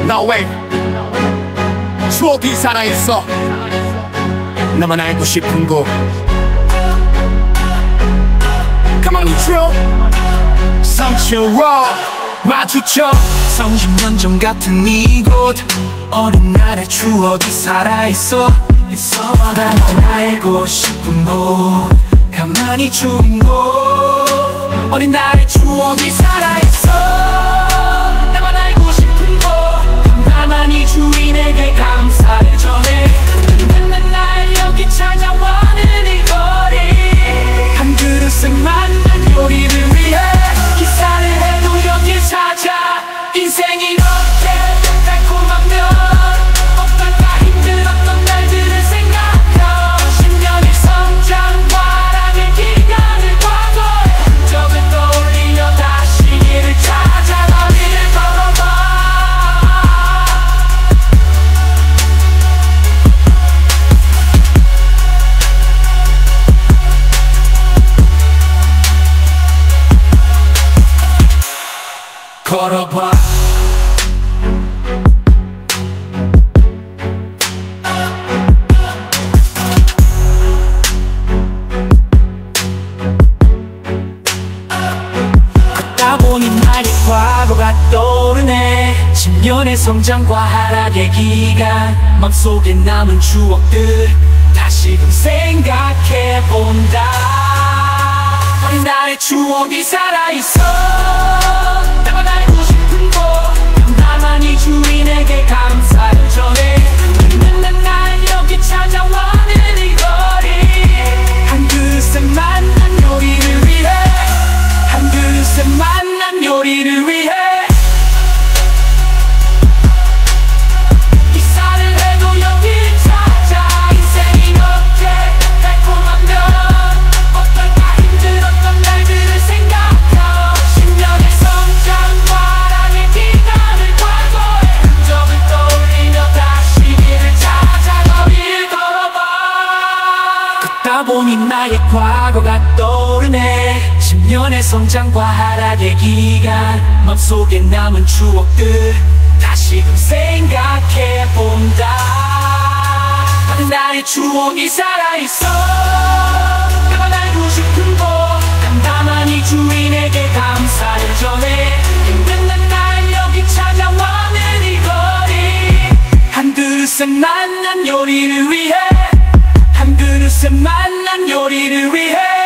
왜 추억이 살아있어. 나만 알고 싶은 곳 가만히 줘. 상처로 마주쳐. 30년 전 같은 이곳 어린 날의 추억이 살아있어. 나만 알고 싶은 곳 가만히 죽은 곳 어린 날의 추억이 살아있어. 나만 알고 싶은 곳 가만히 주인에게 감사를 전해. 맨날 날 여기 찾아와는 이 거리 한 그릇을 만난 요리를 위해 기사를 해도 여길 찾아. 인생이 이렇게 달콤하면 어떨까. 힘들었던 날들을 생각하 10년의 성장 과락의 기간을 과거에 흔적을 떠올리며 다시 길을 찾아 거리를 걸어봐. 걸어봐. 걷다 보니 나의 과거가 떠오르네. 10년의 성장과 하락의 기간 맘속에 남은 추억들 다시금 생각해본다. 어린 날의 추억이 살아있어. 나만 알고 싶은 곳 나만이 주인에게 감사를 전해. 맨날 날 여기 찾아와는 이 거리 한 그릇에 만난 요리를 위해 한 그릇에 만난 요리를 위해 기사를 해도 여길 찾아. 인생이 이렇게 달콤하면 어떨까. 힘들었던 날들을 생각하 10년의 성장 과락의 기간을 과거에 흔적을 떠올리며 다시 길을 찾아 거리를 걸어봐. 걷다 보니 나의 과거가 떠오르네. 10년의 성장과 하락의 기간 맘속에 남은 추억들 다시금 생각해본다. 어린 나의 추억이 살아있어. 나만 알고 싶은 곳 나만이 주인에게 감사를 전해. 맨날 날 여기 찾아와는 이 거리 한 그릇에 만난 요리를 위해 한 그릇에 만난 요리를 위해